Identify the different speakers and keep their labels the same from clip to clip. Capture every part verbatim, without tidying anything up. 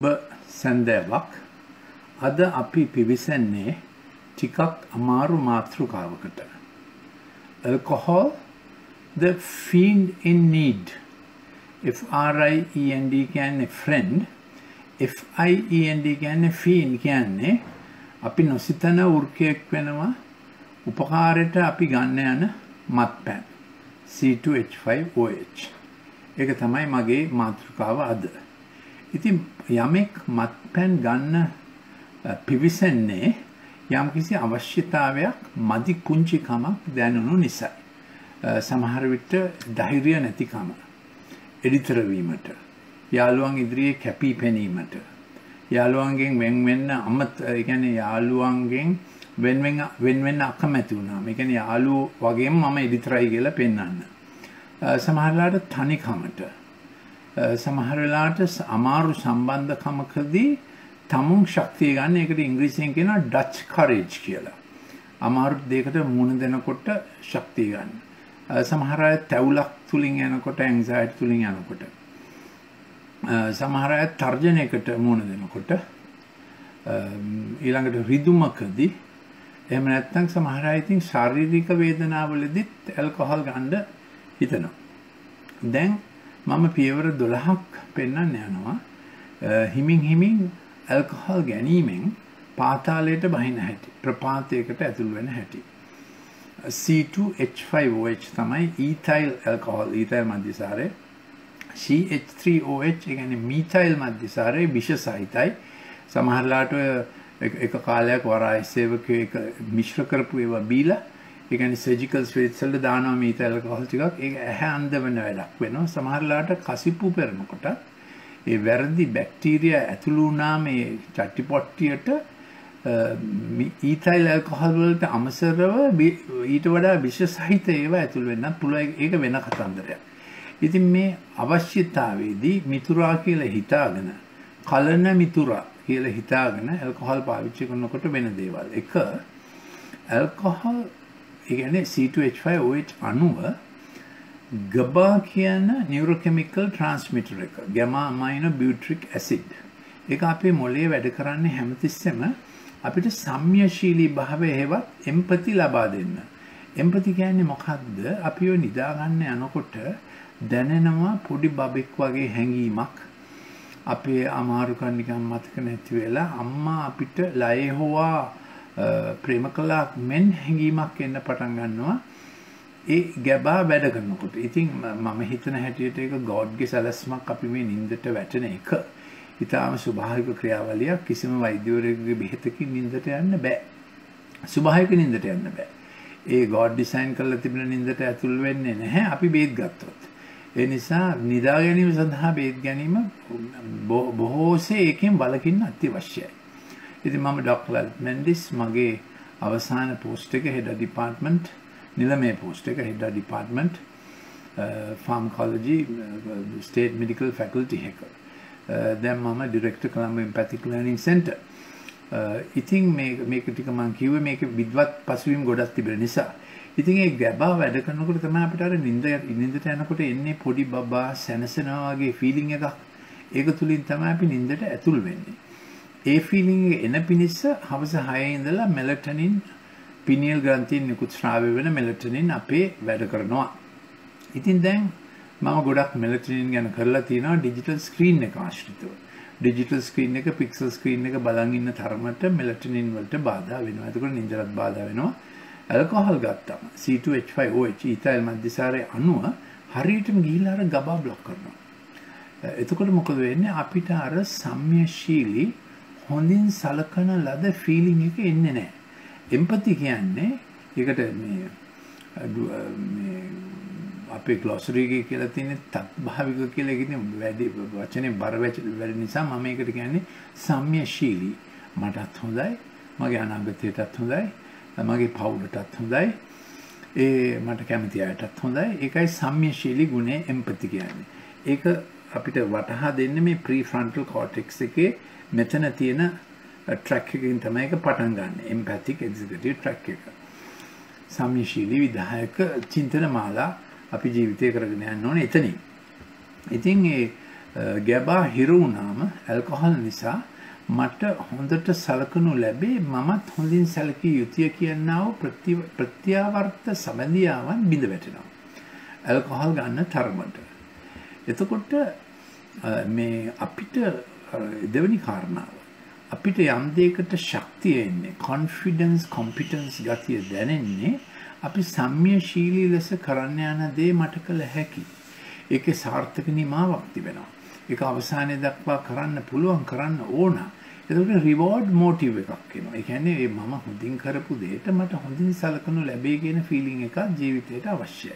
Speaker 1: සැන්දෑවක් අද අපි පිවිසන්නේ ටිකක් අමාරු මාතෘකාවකට. Alcohol, the fiend in need. F R I E N D කියන්නේ friend, F I E N D කියන්නේ fiend කියන්නේ අපි නොසිතන වෘකයක් වෙනවා උපකාරයට අපි ගන්න යන මත්පැන් C two H five O H. ඒක තමයි මගේ මාතෘකාව අද. ඉතින් යමෙක් මත්පැන් ගන්න පිවිසන්නේ යම්කිසි අවශ්‍යතාවයක් මදි කුංචිකමක් දැනුණු නිසා. සමහර විට ධෛර්යය නැතිකම, එඩිතර වීමට, යාළුවන් ඉදිරියේ කැපී පෙනීමට, යාළුවන්ගෙන් වෙන් වෙන්න අමත ඒ කියන්නේ යාළුවන්ගෙන් වෙන වෙන වෙන වෙන අකමැති වුණා. මේ කියන්නේ යාළුවෝ වගේම මම එඩිතරයි කියලා පෙන්වන්න. සමහර වෙලාවට තනිකමට, සමහර වෙලාවට අමාරු සම්බන්ධකමකදී තමුන් ශක්තිය ගන්න. ඒකට ඉංග්‍රීසියෙන් කියනවා ඩච් කරේජ් කියලා. අමාරු දෙයකට මුහුණ දෙනකොට ශක්තිය ගන්න. සමහර අය තැවුලක් තුලින් යනකොට, ඇන්සයිටි තුලින් යනකොට, සමහර අය තර්ජනයකට මුහුණ දෙනකොට, ඊළඟට රිදුමකදී, එහෙම නැත්නම් සමහර අය ඉතින් ශාරීරික වේදනාවලදීත් ඇල්කොහොල් ගන්න හිතනවා. දැන් මම පියවර දොළහක් පෙන්වන්න යනවා හිමින් හිමින් ඇල්කොහොල් ගැනීමෙන් පාතාලයට බහින හැටි, ප්‍රපාතයකට ඇතුල් වෙන හැටි. C two H five O H තමයි ethyl alcohol, ethyl මධ්‍යසාරය. C H three O H ඒ කියන්නේ methyl මධ්‍යසාරය, විෂ සහිතයි. සමහරලාට එක කාලයක් වරායිසේවකෝ එක මිශ්‍ර කරපු ඒවා බීලා, ඒ කියන්නේ සර්ජිකල් ස්විට්ස් වල දානවා methyl alcohol ටිකක්. ඒක ඇහැ අන්ධ වෙන වැඩක් වෙනවා. සමහරලාට කසිප්පු පෙරනකොට ඒ වැරදි බැක්ටීරියා ඇතුළු වුණා මේ චට්ටිපොට්ටියට ethyl alcohol වලට අමසරව ඊට වඩා විෂ සහිත ඒවා ඇතුල් වෙන්නත් පුළුවන්. ඒක වෙන කතන්දරයක්. ඉතින් මේ අවශ්‍යතාවයේදී මිතුරා කියලා හිතාගෙන, කලන මිතුරා කියලා හිතාගෙන ඇල්කොහොල් පාවිච්චි කරනකොට වෙන දේවල්. එක ඇල්කොහොල් ඒ කියන්නේ C two H five O H අණුව ගබා කියන නියුරෝකෙමිකල් ට්‍රාන්ස්මිටර් එක, ගැමා අමයිනෝ බියුට්‍රික් ඇසිඩ්. ඒක අපේ මොළයේ වැඩ කරන්නේ හැමතිස්සෙම අපිට සම්‍යශීලී භාවය හේවත් එම්පති ලබා දෙන්න. එම්පති කියන්නේ මොකක්ද? අපි ඔය නිදා ගන්න යනකොට දැනෙනවා පොඩි බබෙක් වගේ හැඟීමක්. අපේ අමාරුකම් නිකන් මතක නැති වෙලා අම්මා අපිට ලයේ හොවා ප්‍රේම කළා මෙන් හැඟීමක් එන්න පටන් ගන්නවා ඒ ගැබා වැඩ කරනකොට. ඉතින් මම හිතන හැටියට ඒක ගෝඩ්ගේ සැලැස්මක්. අපි මේ නිින්දට වැටෙන එක ඊටාම ස්වභාවික ක්‍රියාවලියක්. කිසිම වෛද්‍යවරයෙකුගේ බෙහෙතකින් නිින්දට යන්න බෑ. ස්වභාවික නිින්දට යන්න බෑ. ඒ ගෝඩ් ඩිසයින් කරලා තිබෙන නිින්දට ඇතුල් වෙන්නේ නැහැ අපි බේත් ගත්තොත්. ඒ නිසා නිදා ගැනීම සඳහා බේත් ගැනීම බොහෝසේ ඒකෙන් වළකින්න අත්‍යවශ්‍යයි. ඉතින් මම ඩොක්ටර් ලලිත් මෙන්ඩිස්, මගේ අවසාන පෝස්ට් එක හෙඩ් ඩිපාර්ට්මන්ට්, නිලමේ පෝස්ට් එක head department pharmacology state medical faculty එක. දැන් මම director Colombo empathic learning centre. ඉතින් මේ මේක ටික මම කිව්වේ මේක විද්වත් පසුබිම් ගොඩක් තිබෙන නිසා. ඉතින් ඒ ගැබා වැඩ කරනකොට තමයි අපිට අර නිින්ද නිින්දට යනකොට එන්නේ පොඩි බබා සැනසෙනවා වගේ ෆීලිං එකක්. ඒක තුලින් තමයි අපි නිින්දට ඇතුල් වෙන්නේ. ඒ ෆීලිං එක එන පිණිස හවස හයේ ඉඳලා මෙලටොනින්, පිනියල් ග්‍රන්ථියෙන් නිකුත් ස්‍රාවය වෙන මෙලටොනින් අපේ වැඩ කරනවා. ඉතින් දැන් මම ගොඩක් මෙලටොනින් ගැන කරලා තියෙනවා ඩිජිටල් ස්ක්‍රීන් එක ආශ්‍රිතව. ඩිජිටල් ස්ක්‍රීන් එක, පික්සල් ස්ක්‍රීන් එක බලන් ඉන්න තරමට මෙලටොනින් වලට බාධා වෙනවා. ඒකෝට නින්දට බාධා වෙනවා. ඇල්කොහොල් ගත්තම C two H five O H ethyl මධ්‍යසාරයේ අණුව හරියටම ගිහිල්ලා අර ගබා બ્લોක් කරනවා. එතකොට මොකද වෙන්නේ? අපිට අර සම්‍යශීලී හොඳින් සලකන ලද ෆීලිං එක එන්නේ නැහැ. එම්පති කියන්නේ ඒකට මේ මේ අපේ ග්ලොසරි එකේ කියලා තියෙන තත්භාවික කියලා එකකින් වැඩි වචනේ බර වැඩි නිසා මම ඒකට කියන්නේ සම්‍යශීලී. මටත් හොඳයි, මගේ අනාගතයටත් හොඳයි, මගේ පවුලටත් හොඳයි, ඒ මට කැමති අයටත් හොඳයි. ඒකයි සම්‍යශීලී ගුණය එම්පති කියන්නේ. ඒක අපිට වටහා දෙන්නේ මේ ප්‍රීෆ්‍රන්ටල් කෝටෙක්ස් එකේ මෙතන තියෙන ට්‍රැක් එකකින් තමයි ඒක පටන් ගන්න. එම්පැතික් එක්සිකියුටිව් ට්‍රැක් එක. සම්‍යශීලී විධායක චින්තන මාලා අපි ජීවිතය කරගෙන යන්න ඕනේ එතනින්. ඉතින් ඒ ගැබා හිර වුණාම ඇල්කොහොල් නිසා මට හොඳට සලකනු ලැබේ මමත් හොඳින් සැලකිය යුතුය කියනා වූ ප්‍රත්‍යාවර්ත සබඳියාවන් බිඳ වැටෙනවා. ඇල්කොහොල් ගන්න තරමට. එතකොට මේ අපිට දෙවෙනි කාරණාව අපිට යම් දෙයකට ශක්තිය එන්නේ confidence competence ගතිය දැනෙන්නේ අපි සම්මියශීලී ලෙස කරන්න යන දේ මට කළ හැකි. ඒකේ සාර්ථක නිමාවක් තිබෙනවා. ඒක අවසානයේ දක්වා කරන්න පුළුවන් කරන්න ඕන. ඒකට රිවෝඩ් මොටිව් එකක් එනවා. ඒ කියන්නේ මේ මම හොඳින් කරපු දෙයට මට හොඳින් සලකනු ලැබේ කියන ෆීලිං එකක් ජීවිතේට අවශ්‍යයි.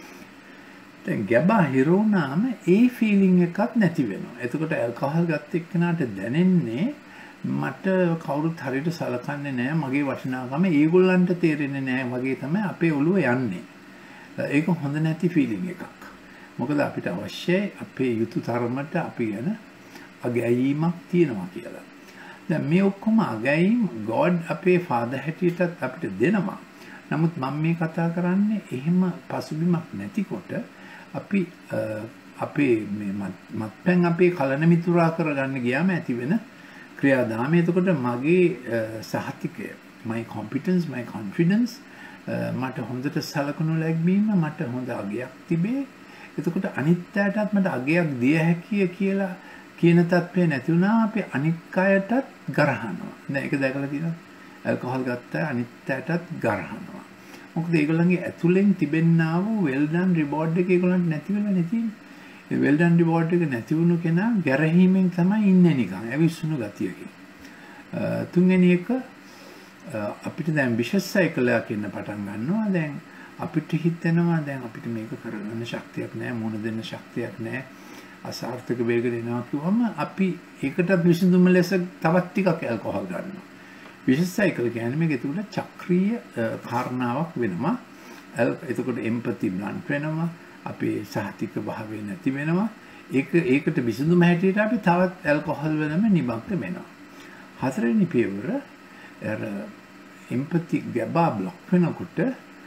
Speaker 1: දැන් ගැබා හිරුණාම ඒ ෆීලිං එකක් නැති වෙනවා. එතකොට ඇල්කොහොල් ගත්ත එක්කනට දැනෙන්නේ මට කවුරුත් හරියට සලකන්නේ නැහැ මගේ වටිනාකම ඒගොල්ලන්ට තේරෙන්නේ නැහැ වගේ තමයි අපේ ඔළුව යන්නේ. ඒක හොඳ නැති ෆීලිං එකක්. මොකද අපිට අවශ්‍යයි අපේ යුතු තරමට අපි ගැන අගැයීමක් තියෙනවා කියලා. දැන් මේ ඔක්කොම අගැයීම් God අපේ ෆාදර් හැටියටත් අපිට දෙනවා. නමුත් මම මේ කතා කරන්නේ එහෙම පසුබිමක් නැතිකොට අපි අපේ මේ මත්පැන් අපේ කලන මිතුරා කරගන්න ගියාම ඇති වෙන ක්‍රියාදාමය. එතකොට මගේ සහතිකය my competence my confidence මට හොඳට සලකනු ලැබීම මට හොඳ අගයක් තිබේ. එතකොට අනිත්‍යයටත් මට අගයක් දිය හැකිය කියලා කියන තත්ත්වය නැති වුණා අපි අනිත් අයටත් ගරහනවා. දැන් ඒක දැකලා තියෙනවද? ඇල්කොහොල් ගත්ත අනිත්‍යයටත් ගරහනවා. මොකද ඒගොල්ලන්ගේ ඇතුලෙන් තිබෙන්නා වූ well done reward එක ඒගොල්ලන්ට නැති වෙලා නැති. ඒ well done reward එක නැති වුණු කෙනා ගැරහීමෙන් තමයි ඉන්නේ නිකන් ඇවිස්සුණු ගතියකින්. තුන්වෙනි එක අපිට දැන් vicious cycle එකක් ඉන්න පටන් ගන්නවා. දැන් අපිට හිතෙනවා දැන් අපිට මේක කරගන්න ශක්තියක් නැහැ මොන දෙන්න ශක්තියක් නැහැ අසාර්ථක වේගට එනවා කිව්වම අපි ඒකට විසඳුම ලෙස තවත් ටිකක් ඇල්කොහොල් ගන්නවා. vicious cycle කියන්නේ මේක ඒකට චක්‍රීය කාරණාවක් වෙනවා. එතකොට empathy blunt වෙනවා. අපේ සහතික භාවය නැති වෙනවා. ඒක ඒකට විසඳුම හැටියට අපි තවත් ඇල්කොහොල් වෙනම නිබක්ත වෙනවා. හතරවෙනි පියවර අර empathy ගැබා බ්ලොක් වෙනකොට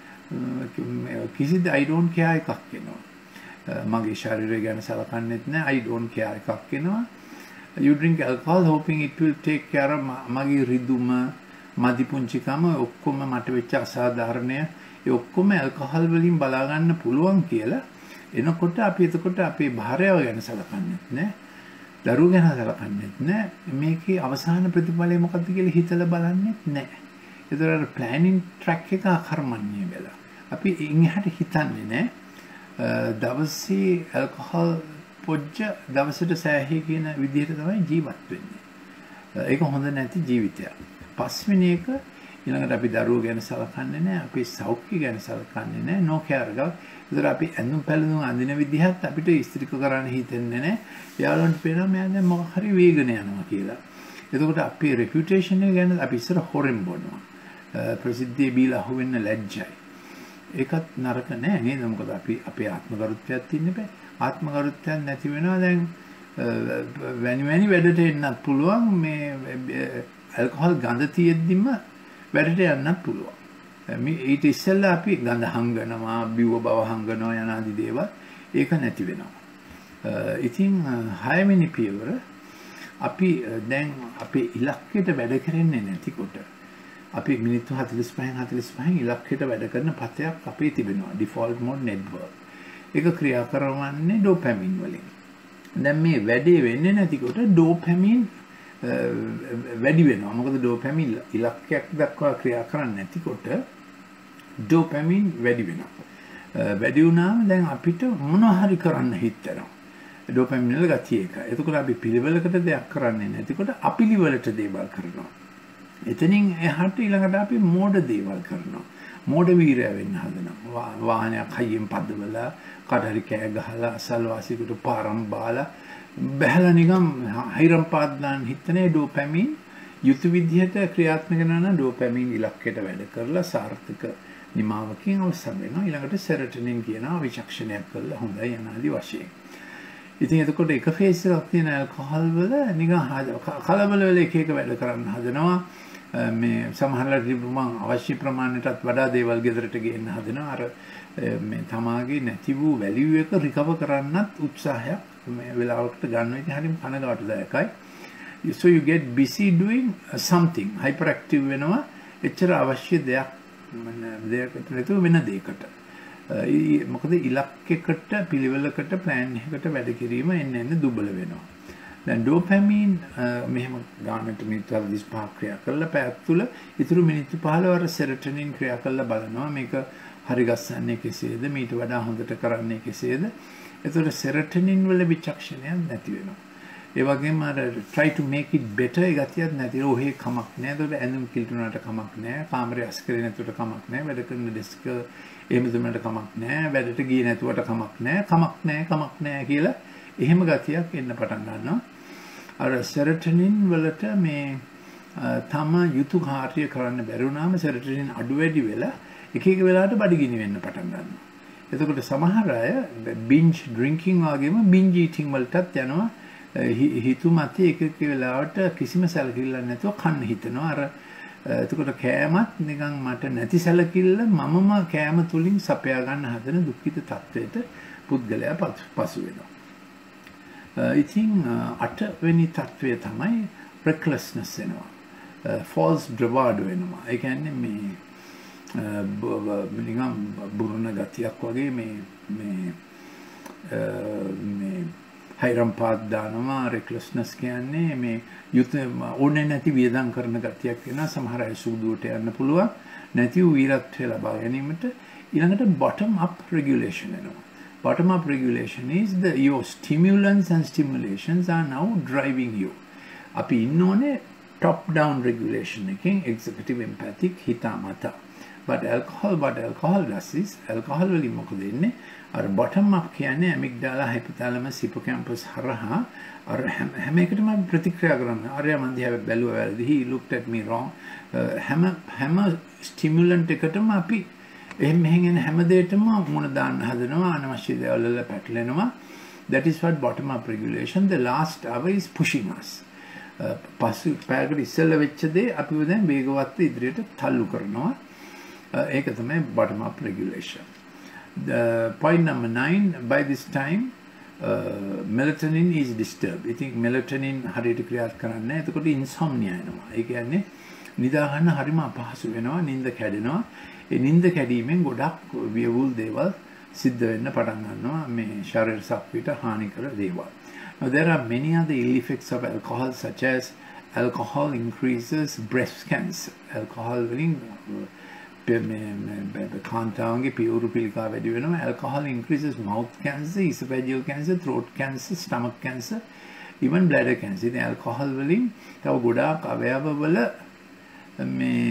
Speaker 1: කිසිද I don't care එකක් එනවා. මගේ ශරීරය ගැන සලකන්නේත් නැහැ I don't care එකක් එනවා. You drink alcohol hoping it will take care of මගේ රිදුම මදි පුංචිකම ඔක්කොම මට වෙච්ච අසාධාරණය ඒ ඔක්කොම ඇල්කොහොල් වලින් බලා ගන්න පුළුවන් කියලා එනකොට අපි එතකොට අපේ භාර්යාව ගැන සලකන්නේත් නැහැ. දරුවෝ ගැන සලකන්නේත් නැහැ. මේකේ අවසාන ප්‍රතිඵලය මොකක්ද කියලා හිතලා බලන්නේත් නැහැ. ඒතර අර ප්ලෑනින් ට්‍රැක් එක අකර්මණ්‍ය වෙලා. අපි ඉන්හට හිතන්නේ නැහැ. දවසේ ඇල්කොහොල් පොජ්ජ දවසට සෑහේ කියන විදිහට තමයි ජීවත් වෙන්නේ. ඒක හොඳ නැති ජීවිතයක්. පස්වෙනි එක ඊළඟට අපි දරුවෝ ගැන සලකන්නේ නැහැ. අපි සෞඛ්‍ය ගැන සලකන්නේ නැහැ. no care එකක්. ඒතර අපි ඇඳුම් පැළඳුම් අඳින විදිහත් අපිට ඉස්ත්‍රික කරන්න හිතෙන්නේ නැහැ. යාළුවන්ට පේනවා මෙයා දැන් මොකක් හරි වේගන යනවා කියලා. එතකොට අපේ reputation එක ගැන අපි ඉස්සර හොරෙන් බොනවා. ප්‍රසිද්ධිය බීලා අහුවෙන්න ලැජ්ජයි. ඒකත් නරක නෑ නේද? මොකද අපි අපේ ආත්මගරුත්වයක් තින්නේ බෑ. ආත්මගරුත්වයක් නැති වෙනවා දැන් වැනි වැනි වැඩට එන්නත් පුළුවන් මේ ඇල්කොහොල් ගඳ තියෙද්දිම වැඩට යන්නත් පුළුවන්. මේ ඊට ඉස්සෙල්ලා අපි ගඳ හංගනවා, බිව්ව බව හංගනවා යන ආදී දේවල් ඒක නැති වෙනවා. ඉතින් හයවෙනි පියවර අපි දැන් අපේ ඉලක්කයට වැඩ කරන්නේ නැතිකොට අපි මිනිත්තු හතළිස් පහෙන් හතළිස් පහෙන් ඉලක්කයට වැඩ කරන පතයක් අපේ තිබෙනවා default mode network. ඒක ක්‍රියා කරවන්නේ ඩෝපැමින් වලින්. දැන් මේ වැඩේ වෙන්නේ නැතිකොට ඩෝපැමින් වැඩි වෙනවා. මොකද ඩෝපැමින් ඉලක්කයක් දක්වා ක්‍රියා කරන්නේ නැතිකොට ඩෝපැමින් වැඩි වෙනවා. වැඩි වුණාම දැන් අපිට මොනවා හරි කරන්න හිතෙනවා. ඩෝපැමින් වල ගතිය එක. එතකොට අපි පිළිවෙලකට දෙයක් කරන්නේ නැතිකොට අපිලිවෙලට දේවල් කරනවා. එතනින් එහාට ඊළඟට අපි මෝඩ දේවල් කරනවා. මෝඩ වීරය වෙන්න හදනවා. වාහනයක් හයියෙන් පදවලා, කඩරි කෑ ගහලා, අසල්වාසියෙකුට පාරම් බාලා, බහැලා නිකම් හයිරම් පාත් දාන්න හිතනේ ඩෝපැමින් යුතු විදිහට ක්‍රියාත්මක කරන ඩෝපැමින් ඉලක්කයට වැඩ කරලා සාර්ථක නිමාවකින් අවසන් වෙනවා. ඊළඟට සෙරටනින් කියනවා විචක්ෂණයක් කරලා හොඳයි යනාදී වශයෙන්. ඉතින් එතකොට එක ෆේස් එකක් තියෙන ඇල්කොහොල් වල නිකන් කලබල වෙලා එක එක වැඩ කරන්න හදනවා. මේ සමහරවිට මම අවශ්‍ය ප්‍රමාණයටත් වඩා දේවල් ගෙදරට ගෙන්න හදනවා. අර මේ තමාගේ නැති වූ වැලියු එක රිකවර් කරන්නත් උත්සාහයක් මේ වෙලාවකට ගන්න එක හරියම කනගාටුදායකයි. So you get busy doing uh, something hyperactive වෙනවා එච්චර අවශ්‍ය දෙයක් දෙයකට නැතුව වෙන දෙයකට. මොකද ඉලක්කයකට පිළිවෙලකට ප්ලෑන් එකකට වැඩ කිරීම එන්න එන්න දුබල වෙනවා. දැන් ඩෝපැමින් මෙහෙම ගානට මිනිත්තු හතළිස් පහක් ක්‍රියා කරලා පැයක් තුල ඉතුරු මිනිත්තු පහළොව අර සෙරටොනින් ක්‍රියා කරලා බලනවා මේක හරි ගස්සන්නේ කෙසේද මීට වඩා හොඳට කරන්නේ කෙසේද. ඒතකොට සෙරටොනින් වල විචක්ෂණයක් නැති වෙනවා. ඒ වගේම අර try to make it better ඒ ගතියක් නැති. ඔහේ කමක් නැහැ. ඒතකොට ඇඳුම් කිල්ටුනට කමක් නැහැ. කාමරය අස්කරේ නැතුවට කමක් නැහැ. වැඩ කරන ඩෙස්ක් එහෙම දුන්නට කමක් නැහැ. වැඩට ගියේ නැතුවට කමක් නැහැ. කමක් නැහැ කමක් නැහැ කියලා එහෙම ගතියක් එන්න පටන් ගන්නවා. අර සෙරටොනින් වලට මේ තම යුතු කාර්ය කරන්න බැරි වුණාම සෙරටොනින් අඩු වැඩි වෙලා එක එක වෙලාවට බඩගිනි වෙන්න පටන් ගන්නවා. එතකොට සමහර අය binge drinking වගේම binge eating වලටත් යනවා. හිතු මතේ එක එක වෙලාවට කිසිම සැලකිල්ලක් නැතුව කන්න හිතනවා. අර එතකොට කෑමත් නිකන් මට නැති සැලකිල්ල මමම කෑම තුලින් සපයා ගන්න හදන දුක්ඛිත තත්වයට පුද්ගලයා පසු වෙනවා. ඉතින් අටවෙනි තත්වය තමයි recklessness වෙනවා. false bravado වෙනවා. ඒ කියන්නේ මේ නිකන් බුරුණ ගතියක් වගේ මේ මේ මේ හයිරම් පාත් දානවා. recklessness කියන්නේ මේ යුත ඕනේ නැති වියදම් කරන ගතියක් වෙනවා. සමහර අය සූදුවට යන්න පුළුවන්. නැති වූ වීරත්වය ලබා ගැනීමට ඊළඟට bottom up regulation වෙනවා. Bottom up regulation is the your stimulants and stimulations are now driving you. අපි ඉන්න ඕනේ top down regulation එකෙන් executive empathic හිතාමතා. But alcohol what alcohol does is alcohol වලින් මොකද වෙන්නේ? අර bottom up කියන්නේ amygdala hypothalamus hippocampus හරහා අර හැම එකටම ප්‍රතික්‍රියා කරනවා. අරයා මන් දිහා බැලුවා වැරදි. He looked at me wrong. හැම හැම stimulant එකටම අපි එහෙම මෙහෙන් හැම දෙයකටම මුණ දාන්න හදනවා. අනවශ්‍ය දේවල් වල පැටලෙනවා. That is what bottom up regulation. The last hour is pushing us. පසු පැයකට ඉස්සෙල්ලා වෙච්ච දේ අපිව දැන් වේගවත් ඉදිරියට තල්ලු කරනවා. ඒක තමයි bottom up regulation. The point number nine, by this time uh, melatonin is disturbed. I think melatonin හරියට ක්‍රියාත් කරන්නේ නැහැ. එතකොට insomnia එනවා. ඒ කියන්නේ නිදා ගන්න හරිම අපහසු වෙනවා. නිින්ද කැඩෙනවා. ඒ නිින්ද කැඩීමෙන් ගොඩක් වියවුල් දේවල් සිද්ධ වෙන්න පටන් ගන්නවා. මේ ශරීර සක්විත හානි කර දේවල්. Now there are many other ill effects of alcohol such as alcohol increases breast cancer. Alcohol වලින් කාන්තාවන්ගේ පියවරු පිළිකා වැඩි වෙනවා. Alcohol increases mouth cancer, esophageal cancer, throat cancer, stomach cancer, even bladder cancer. ඉතින් alcohol වලින් තව ගොඩාක් අවයවවල මේ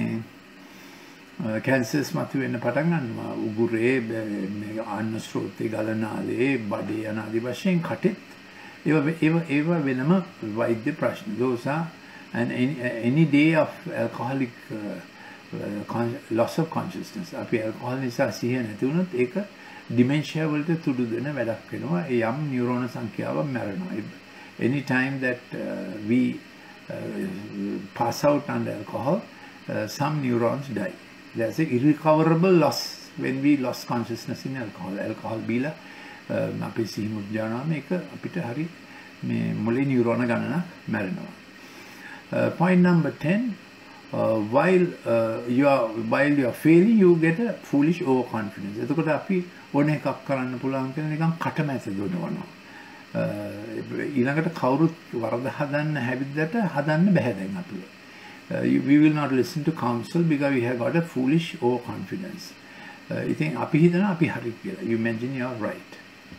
Speaker 1: cancers මතුවෙන්න පටන් ගන්නවා. උගුරේ, අන්න ස්රෝතේ, ගලනාලේ, බඩේ යන ආදී වශයෙන් කටෙත් ඒවා ඒවා ඒවා වෙනම වෛද්‍ය ප්‍රශ්න. Those are and any, any day of alcoholic uh, uh, loss of consciousness. අපි alcohol නිසා සිහිය නැති වුණොත් ඒක dementia වලට තුඩු දෙන වැඩක් වෙනවා. ඒ යම් නියුරෝන සංඛ්‍යාවක් මැරෙනවා. Any time that uh, we uh, pass out under alcohol, uh, some neurons die. There's an irrecoverable loss when we lost consciousness in alcohol. Alcohol බීලා අපේ සිහි මුද්‍රාවම මේක අපිට හරි මේ මොලේ නියුරෝන ගණනක් මැරෙනවා. Point number ten, uh, while uh, you are while you are failing you get a foolish overconfidence. එතකොට අපි ඕන එකක් කරන්න පුළුවන් කියලා නිකන් කටමැත දොඩවනවා. ඊළඟට කවුරුත් වරද හදන්න හැවිද්දට හදන්න බෑ දැන් අපිට. We will not listen to counsel because we have got a foolish overconfidence. ඉතින් අපි හිතනවා අපි හරි කියලා. You imagine you are right.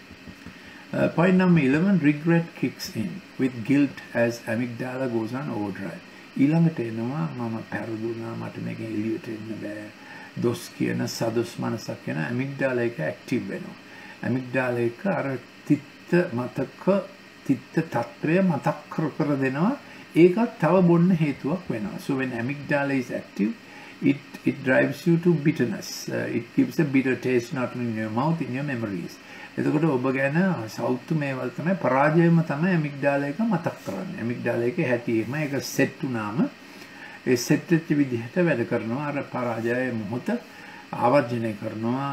Speaker 1: Uh, point number eleven, regret kicks in with guilt as amygdala goes on overdrive. ඊළඟට එනවා මම පෙරදුනා මට මේක එළියට එන්න බෑ. දොස් කියන සදොස් මනසක් කියන amygdala එක ඇක්ටිව් වෙනවා. amygdala එක අර තිත්ත මතක තිත්ත තත්ත්වය මතක් කර කර දෙනවා. ඒකත් තව බොන්න හේතුවක් වෙනවා. So when amygdala is active, it it drives you to bitterness. Uh, it gives a bitter taste not only in your mouth, in your memories. එතකොට ඔබ ගැන සෞතු මේවල් තමයි පරාජයම තමයි amygdala එක මතක් කරන්නේ. amygdala එකේ හැටිම ඒක සෙට් වුණාම ඒ සෙට් වෙච්ච විදිහට වැඩ කරනවා. අර පරාජය මොහොත ආවර්ජනය කරනවා.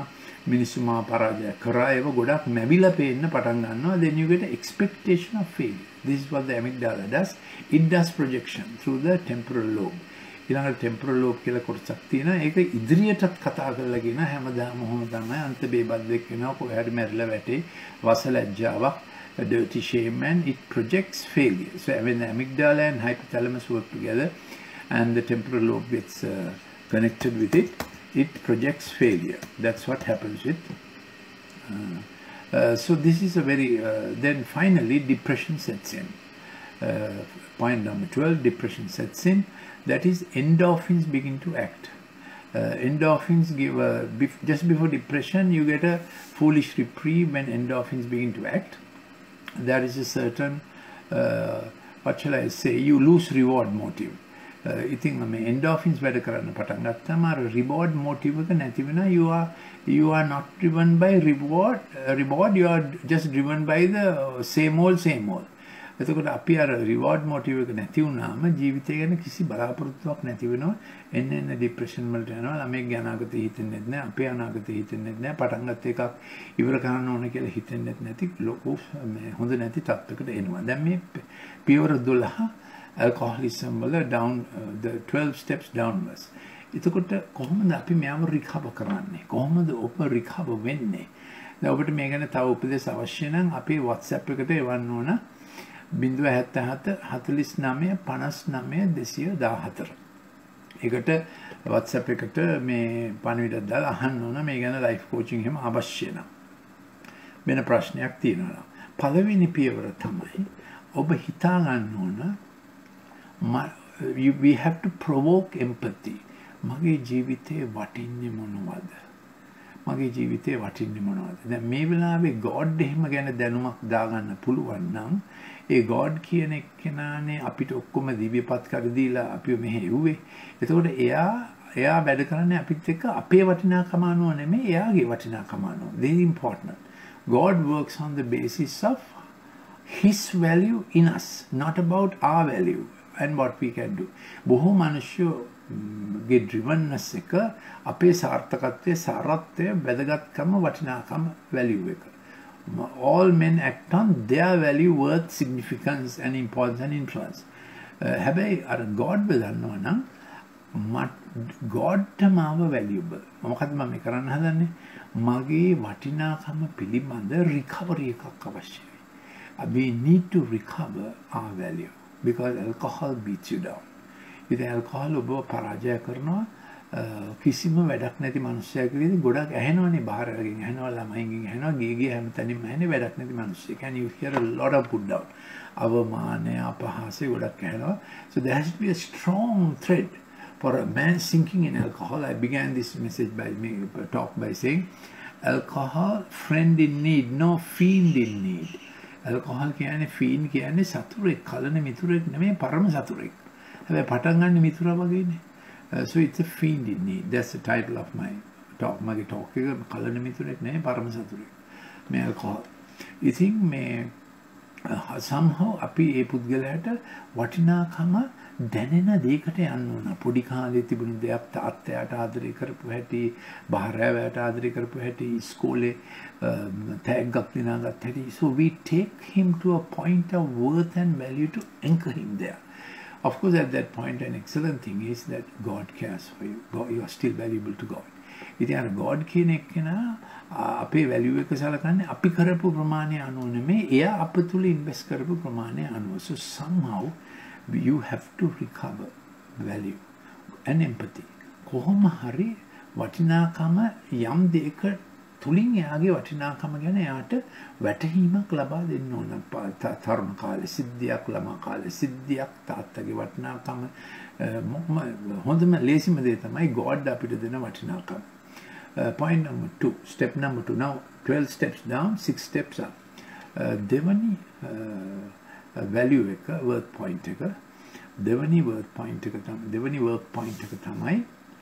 Speaker 1: මිනිස්සු මා පරාජය කරා ඒව ගොඩක් මැවිලා පේන්න පටන් ගන්නවා. Then you get an expectation of failure. This is what the amygdala does. It does projection through the temporal lobe. ඊළඟට temporal lobe කියලා කොටසක් තියෙනවා. ඒක ඉදිරියටත් කතා කරලා කියන හැමදාම මොහොම තමයි අන්ත බේබද්දෙක් වෙනවා. කොහේ හරි මැරිලා වැටේ. වසලැජ්ජාවක්, a dirty shame, and it projects failure. So when the amygdala and hypothalamus work together and the temporal lobe gets uh, connected with it, it projects failure. That's what happens with uh, uh, so this is a very uh, then finally depression sets in. Uh, point number twelve, depression sets in. That is, endorphins begin to act. Uh, endorphins give a, bef just before depression you get a foolish reprieve when endorphins begin to act. There is a certain uh, what shall I say, you lose reward motive. ඉතින් මේ endorphins වැඩ කරන්න පටන් ගත්තාම අර reward motive එක නැති වෙනවා. you are you are not driven by reward uh, reward you are just driven by the same old same old. එතකොට අපි අර reward motive එක නැති වුණාම ජීවිතය ගැන කිසි බලාපොරොත්තුවක් නැති වෙනවා. එන්න එන්න depression වලට යනවා. ළමෙක් ගැන අනාගතේ හිතෙන්නේ නැහැ. අපේ අනාගතේ හිතෙන්නේ නැහැ. පටන් ගත්ත එකක් ඉවර කරන්න ඕන කියලා හිතෙන්නේ නැති ලොකු මේ හොඳ නැති තත්ත්වයකට එනවා. දැන් මේ පියවර දොළහ alcoholism වල down uh, the twelve steps downwards. එතකොට කොහොමද අපි මෙයාව recover කරන්නේ? කොහොමද ඔබ recover වෙන්නේ? දැන් ඔබට මේ ගැන තව උපදෙස් අවශ්‍ය නම් අපේ WhatsApp එකට එවන්න ඕන zero seven seven forty-nine fifty-nine two one four. ඒකට WhatsApp එකට මේ පණිවිඩයක් දාලා අහන්න ඕන මේ ගැන life coaching එහෙම අවශ්‍ය නම්. වෙන ප්‍රශ්නයක් තියෙනවා. පළවෙනි පියවර තමයි ඔබ හිතා ගන්න ඕන you, we have to provoke empathy. මගේ ජීවිතේ වටින්නේ මොනවද? මගේ ජීවිතේ වටින්නේ මොනවද? දැන් මේ වෙලාවේ God එහෙම ගැන දැනුමක් දාගන්න පුළුවන් නම් ඒ God කියන එක්කෙනානේ අපිට ඔක්කොම දිව්‍යපත් කර දීලා අපිව මෙහෙ එව්වේ. එතකොට එයා එයා වැඩ කරන්නේ අපිත් එක්ක අපේ වටිනාකම අනුව නෙමෙයි එයාගේ වටිනාකම අනුව. This is important. God works on the basis of his value in us, not about our value and what we can do. බොහෝ මිනිස්සු ගේ drivenness එක අපේ සාර්ථකත්වයේ සාරත්වය වැදගත්කම වටිනාකම value එක. All men act on their value, worth, significance and importance and influence. හැබැයි අර God බදන්නවා නම් God මාව valuable. මොකක්ද මම කරන්න හදන්නේ? මගේ වටිනාකම පිළිබඳ recovery එකක් අවශ්‍යයි. We need to recover our value because alcohol beats you down. ඉතින් alcohol ඔබ පරාජය කරනවා. කිසිම වැඩක් නැති මිනිස්සෙකුගෙන් ගොඩක් ඇහෙනවනේ බාහිරකින් ඇහෙනවා ළමයින්ගෙන් ඇහෙනවා ගීගේ හැමතැනින්ම ඇහෙනේ වැඩක් නැති මිනිස්සෙක්. And you hear a lot of put down. අවමානය අපහාසය ගොඩක් ඇහෙනවා. So there has to be a strong thread for a man sinking in alcohol. I began this message by me talk by saying alcohol friend in need, no fiend in need. alcohol කියන්නේ fiend කියන්නේ සතුරෙක්, කලන මිතුරෙක් නෙමෙයි පරම සතුරෙක්. හැබැයි පටන් ගන්න මිතුරා වගේනේ. Uh, so it's a fiend in need. That's the title of my talk. මගේ talk එක කලන මිතුරෙක් නෙමෙයි පරම සතුරෙක්. මේ alcohol. ඉතින් මේ somehow අපි ඒ පුද්ගලයාට වටිනාකම දැනෙන දෙයකට යන්න ඕන. පොඩි කාලේ තිබුණු දෙයක් තාත්තයාට ආදරය කරපු හැටි, බාහිරයට ආදරය කරපු හැටි, ඉස්කෝලේ තෑග්ගක් දිනාගත් හැටි. So we take him to a point of worth and value to anchor him there. Of course, at that point, an excellent thing is that God cares for you. God, you are still valuable to God. ඉතින් අර God කියන එකේනා අපේ value එක සලකන්නේ අපි කරපු ප්‍රමාණය අනුව නෙමෙයි එයා අප තුල invest කරපු ප්‍රමාණය අනුව. So somehow you have to recover value and empathy. කොහොම හරි වටිනාකම යම් දෙයක තුලින් එයාගේ වටිනාකම ගැන එයාට වැටහීමක් ලබා දෙන්න ඕන. තරුණ කාලේ සිද්ධියක්, ළමා කාලේ සිද්ධියක්, තාත්තගේ වටිනාකම හොඳම ලේසිම දේ තමයි God අපිට දෙන වටිනාකම. Uh, point number two, step number two. Now twelve steps down, six steps up. Uh, දෙවනි uh, value එක, worth point එක, දෙවනි worth point එක තමයි දෙවනි worth point එක තමයි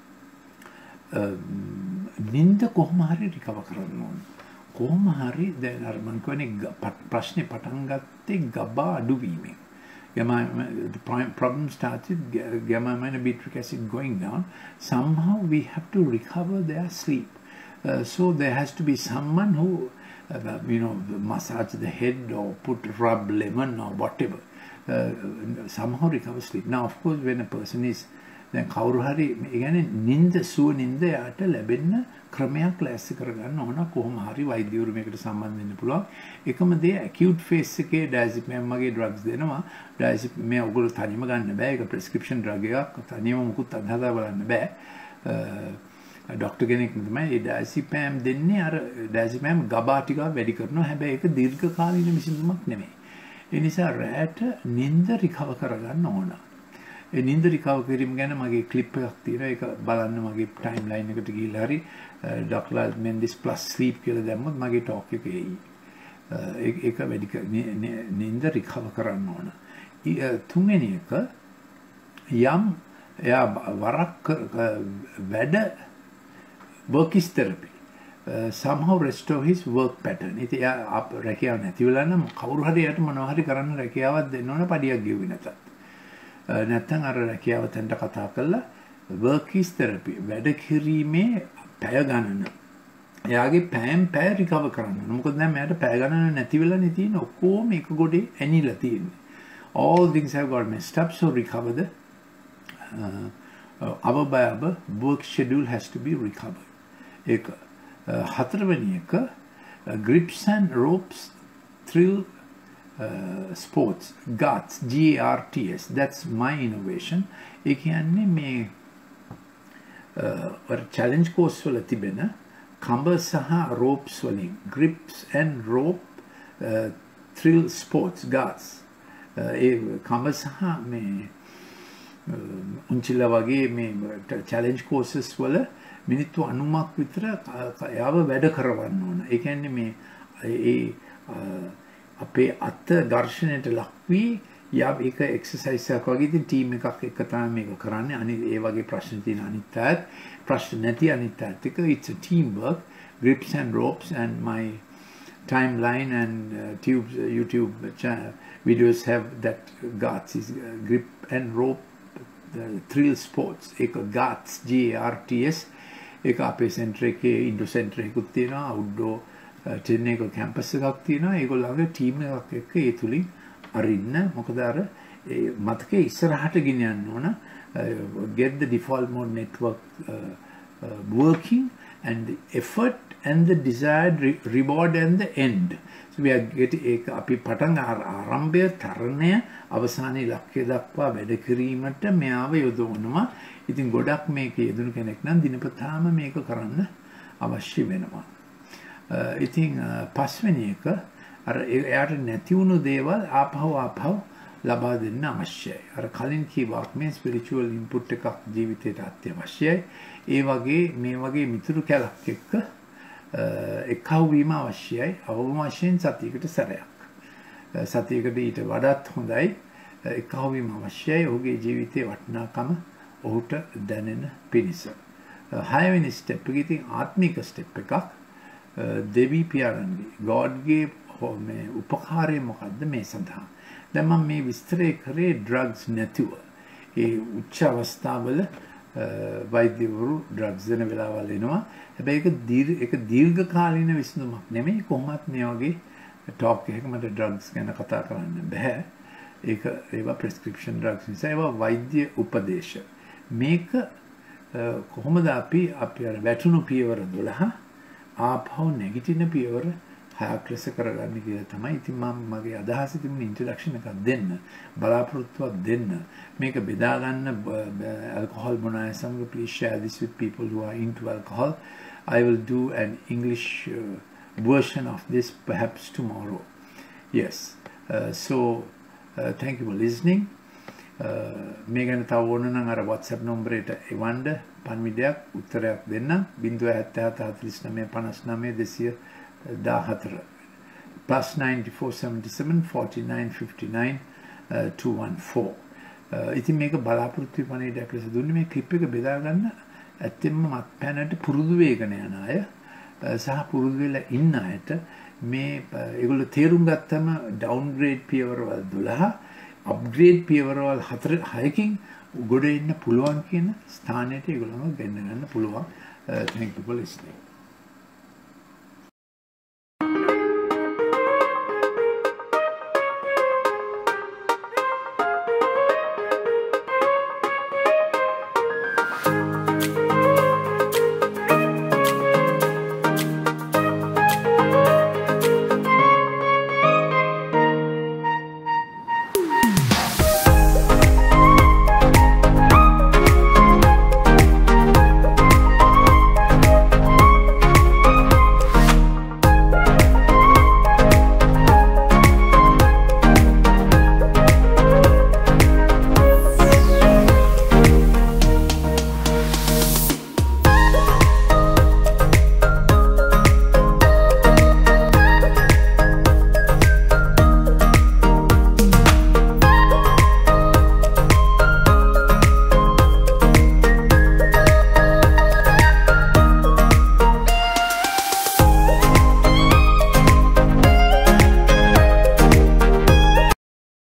Speaker 1: නින්ද කොහොම හරි recover කරන්න ඕන. කොහොම හරි දැන් අර මම කියන්නේ ප්‍රශ්නේ පටන් ගත්තේ ගබා අඩුවීමෙන්. Gamma, the problem started gamma aminobutyric acid going down. Somehow we have to recover their sleep. Uh, so there has to be someone who, uh, you know, massage the head or put rub lemon or whatever. Uh, somehow recover sleep. Now, of course, when a person is දැන් කවුරු හරි ඒ කියන්නේ නිින්ද සුව නිින්ද යාට ලැබෙන්න ක්‍රමයක් ලෑස්ති කරගන්න ඕන කොහොම හරි වෛද්‍යවරු මේකට සම්බන්ධ වෙන්න පුළුවන්. එකම දේ acute phase එකේ diazepam වගේ drugs දෙනවා. diazepam මේ ඔයගොල්ලෝ තනියම ගන්න බෑ. ඒක prescription drug එකක්. තනියම මුකුත් අදහලා බලන්න බෑ. ડોක්ටර් කෙනෙක් තමයි ඒ diazepam දෙන්නේ. අර diazepam ගබා ටික වැඩි කරනවා. හැබැයි ඒක දීර්ඝ කාලීන විසඳුමක් නෙමෙයි. ඒ නිසා රැට නිින්ද recover කරගන්න ඕන. ඒ නින්ද රිකවර් කිරීම ගැන මගේ ක්ලිප් එකක් තියෙනවා. ඒක බලන්න මගේ ටයිම් ලයින් එකට ගිහිල්ලා හරි ඩොක්ටර් මෙන්ඩිස් ප්ලස් ස්ලීප් කියලා දැම්මොත් මගේ ටෝක් එකේ එයි. ඒක වැඩි නින්ද රිකවර් කරන්න ඕන. තුන්වෙනි එක යම් එයා වරක් වැඩ work is therapy. Uh, somehow restore his work pattern. ඉතින් එයා රැකියාව නැති වෙලා නම් කවුරු හරි එයාට මොනවා හරි කරන්න රැකියාවක් දෙන්න ඕන පඩියක් ගෙවුවේ නැතත්. නැත්තම් අර රැකියාව තැන්ට කතා කරලා work is therapy වැඩ කිරීමේ පැය ගණන එයාගේ පැයම් පැය රිකවර් කරන්න ඕන. මොකද දැන් මට පැය ගණන නැති වෙලානේ තියෙන්නේ. ඔක්කොම එක ගොඩේ ඇනිලා තියෙන්නේ. All things have got messed up, so recover the uh, uh, hour by hour work schedule has to be recovered. ඒක හතරවෙනි එක grips and ropes thrill Uh, sports, GARTS, G A R T S, that's my innovation. ඒ කියන්නේ මේ uh, challenge course වල තිබෙන කඹ සහ ropes වලින් grips and rope uh, thrill sports, GARTS. ඒ කඹ සහ මේ උන්චිල්ල වගේ මේ challenge courses වල මිනිත්තු අනූමක් විතර යාව වැඩ කරවන්න ඕන. ඒ කියන්නේ මේ ඒ අපේ අත ඝර්ෂණයට ලක් වී යා ඒක එක්සර්සයිස් එකක් වගේ ඉතින් ටීම් එකක් එක තමයි මේක කරන්නේ. අනිත් ඒ වගේ ප්‍රශ්න තියෙන අනිත් අයත් ප්‍රශ්න නැති අනිත් අයත් එක it's a teamwork. Grips and ropes and my timeline and uh, tubes uh, YouTube channel videos have that GARTS is uh, grip and rope the thrill sports. ඒක GARTS G A R T S ඒක අපේ centre එකේ indoor centre එකකුත් තියෙනවා. outdoor ten එක campus එකක් තියෙනවා. ඒගොල්ලන්ගේ ටීම් එකක් එක්ක ඒ තුලින් අරින්න. මොකද අර මතකයේ ඉස්සරහට ගෙනියන්න ඕන. Get the default mode network uh, uh, working and the effort and the desired re reward and the end. So we are getting ඒක අපි පටන් ආරම්භය තරණය අවසානයේ ලක්ෂ්‍ය දක්වා වැඩ කිරීමට මෙයාව යොදවනවා. ඉතින් ගොඩක් මේක යෙදුණු කෙනෙක් නම් දිනපතාම මේක කරන්න අවශ්‍ය වෙනවා. ඉතින් පස්වෙනි එක අර එයාට නැති වුණු දේවල් ආපහු ආපහු ලබා දෙන්න අවශ්‍යයි. අර කලින් කිව්වා මේ ස්පිරිචුවල් ඉන්පුට් එකක් ජීවිතයට අත්‍යවශ්‍යයි. ඒ වගේ මේ වගේ මිතුරු කැලක් එක්ක එක්කව වීම අවශ්‍යයි. අවම වශයෙන් සතියකට සැරයක්. සතියකට ඊට වඩාත් හොඳයි එක්කව වීම අවශ්‍යයි. ඔහුගේ ජීවිතයේ වටිනාකම ඔහුට දැනෙන පිණිස. හයවෙනි ස්ටෙප් එක ඉතින් ආත්මික ස්ටෙප් එකක්. දෙවි පියාණන්ගේ ගෝඩ්ගේ මේ උපකාරය මොකද්ද මේ සඳහා. දැන් මම මේ විස්තරය කරේ ඩ්‍රග්ස් නැතුව. ඒ උච්ච අවස්ථාවල වෛද්‍යවරු ඩ්‍රග්ස් දෙන වෙලාවල් එනවා. හැබැයි ඒක දීර්ඝ ඒක දීර්ඝ කාලීන විසඳුමක් නෙමෙයි. කොහොමත් මේ වගේ ටොක් එකක මට ඩ්‍රග්ස් ගැන කතා කරන්න බෑ. ඒක ඒවා ප්‍රෙස්ක්‍රිප්ෂන් ඩ්‍රග්ස් නිසා ඒවා වෛද්‍ය උපදේශ. මේක කොහොමද අපි අපි අර වැටුණු පියවර දොළහ ආපහු නැගිටින පියවර හයක් ලෙස කරගන්න කියලා තමයි. ඉතින් මම මගේ අදහස තිබුණේ ඉන්ට්‍රොඩක්ෂන් එකක් දෙන්න, බලාපොරොත්තුවක් දෙන්න. මේක බෙදා ගන්න alcohol මොනවායි සමග please share this with people who are into alcohol. I will do an English uh, version of this perhaps tomorrow. Yes. Uh, so uh, thank you for listening. මේ ගැන තව ඕන නම් අර WhatsApp නම්බරයට එවන්න පණිවිඩයක් උත්තරයක් දෙන්න zero seven seven four nine five nine two one four plus nine four seven seven four nine five nine two one four. ඉතින් මේක බලාපොරොත්තු පණිවිඩයක් ලෙස දුන්නේ. මේ ක්ලිප් එක බෙදා ගන්න ඇත්තෙන්ම මත්පැනට පුරුදු වේගන යන අය සහ පුරුදු වෙලා ඉන්න අයට මේ ඒගොල්ලෝ තේරුම් ගත්තම ඩවුන්ග්‍රේඩ් පියවරවල් twelve අප්ග්‍රේඩ් පියවරවල් four හයකින් ගොඩ එන්න පුළුවන් කියන ස්ථානයට ඒගොල්ලන්ව ගෙන්න ගන්න පුළුවන්. Thank you for listening.